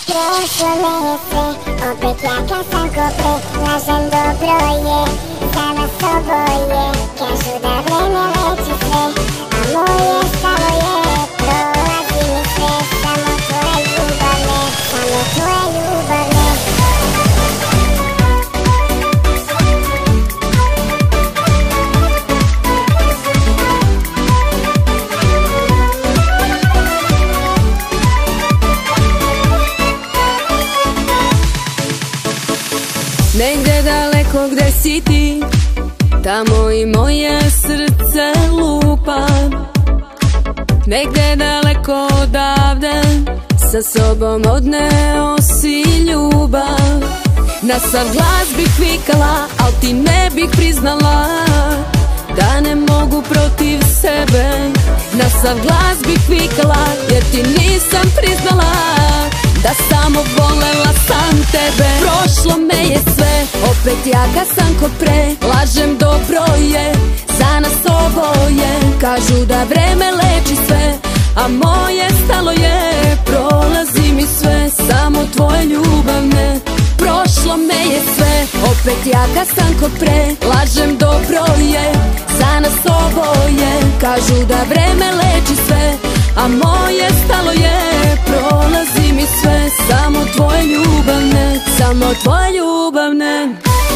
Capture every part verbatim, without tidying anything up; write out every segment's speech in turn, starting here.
Prošlo me je sve, opet ja kad sam ko pre. Lažem, dobro je, za nas oboje. Kažu da vreme leči sve, a moje stalo je. Prolazi mi sve, samo tvoje ljubavne, samo tvoje ljubavne. Negde daleko gde si ti, tamo i moje srce lupa. Negde daleko odavde, sa sobom odneo si ljubav. Na sav glas bih vikala, al ti ne bih priznala da ne mogu protiv sebe. Na sav glas bih vikala, jer ti nisam priznala da samo volela sam tebe. Prošlo me je sve, opet ja kad sam ko pre. Lažem, dobro je, za nas oboje. Kažu da vreme leči sve, a moje stalo je. Prolazi mi sve, samo tvoje ljubavne. Prošlo me je sve, opet ja kad sam ko pre. Lažem, dobro je, za nas oboje. Kažu da vreme leči sve, a moje stalo je. Prolazi mi sve, samo tvoje ljubavne, samo tvoje ljubavne.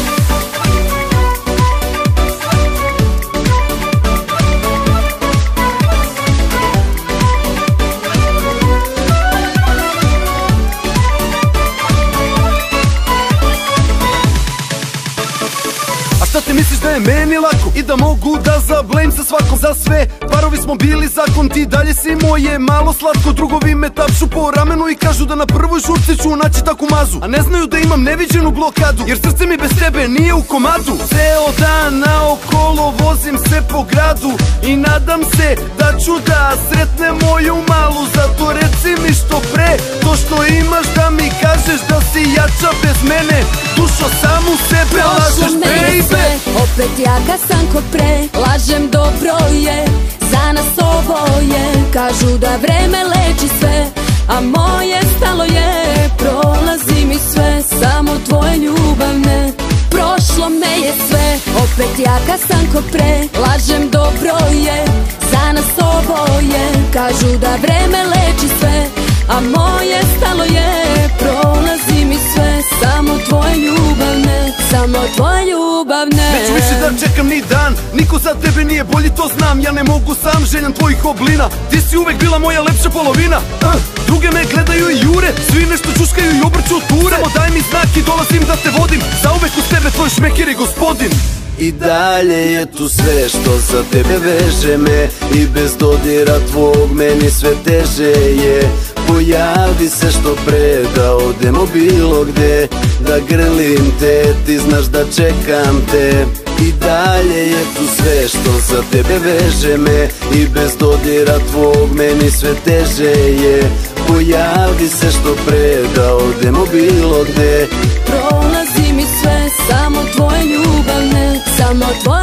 Šta ti misliš da je meni lako i da mogu da zablejim se svakom? Za sve parovi smo bili zakon, ti dalje si moje malo slatko. Drugovi me tapšu po ramenu i kažu da na prvoj žurci ću naći takvu mazu, a ne znaju da imam neviđenu blokadu, jer srce mi bez tebe nije u komadu. Ceo dan naokolo vozim se po gradu i nadam se da ću da sretnem moju malu. Zato reci mi što pre to što imaš da mi kažeš, da si jača bez mene. Dušo, sam u sebe lažeš, baby. Opet ja kad sam ko pre. Lažem, dobro je, za nas oboje. Kažu da vreme leči sve, a moje stalo je. Prolazi mi sve, samo tvoje ljubavne. Prošlo me je sve, opet ja kad sam ko pre. Lažem, dobro je, za nas oboje. Kažu da vreme leči sve, a moje stalo je. Prolazi mi sve, samo tvoje ljubavne, samo tvoje ljubavne. Neću više da čekam ni dan, niko za tebe nije bolji, to znam. Ja ne mogu sam, željan tvojih oblina. Ti si uvek bila moja lepša polovina. uh, Druge me gledaju i jure, svi nešto čuškaju i obrću ture. Samo daj mi znak i dolazim da te vodim, zauvek uz tebe tvoj šmekir je gospodin. I dalje je tu sve što za tebe veže me, i bez dodira tvog meni sve teže je. Pojavi se što pre da odemo bilo gde, da grlim te, ti znaš da čekam te. I dalje je tu sve što za tebe veže me, i bez dodira tvog meni sve teže je. Pojavi se što pre da odemo bilo gde. Prolazi mi sve, samo tvoje ljubavne, samo tvoje